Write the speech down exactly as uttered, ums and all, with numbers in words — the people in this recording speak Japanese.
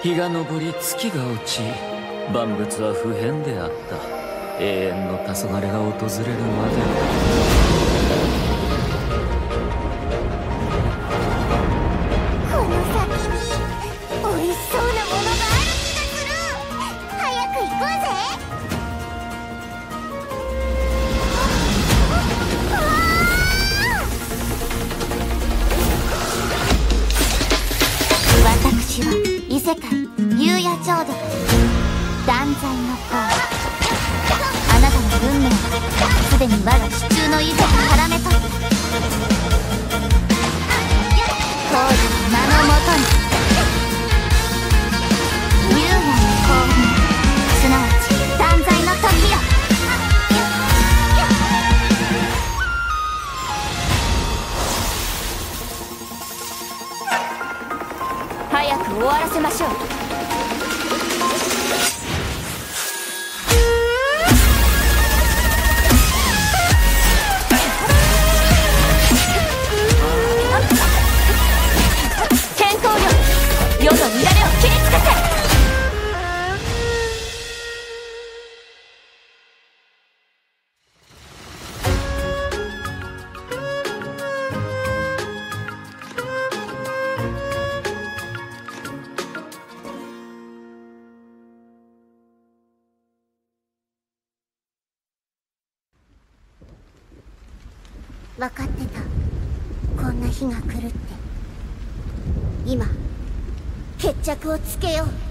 日が昇り月が落ち、万物は不変であった。永遠の黄昏が訪れるまで。 この先に美味しそうなものがある気がする。早く行こうぜ。私は異世界幽夜浄土断罪の子。あなたの運命はすでに我が手中の糸を絡め取った。当時の名のもとに幽夜の降臨、すなわち断罪の時よ。早く終わらせましょう。健康力、世の乱れを切りつけて。分かってた、こんな日が来るって。今決着をつけよう。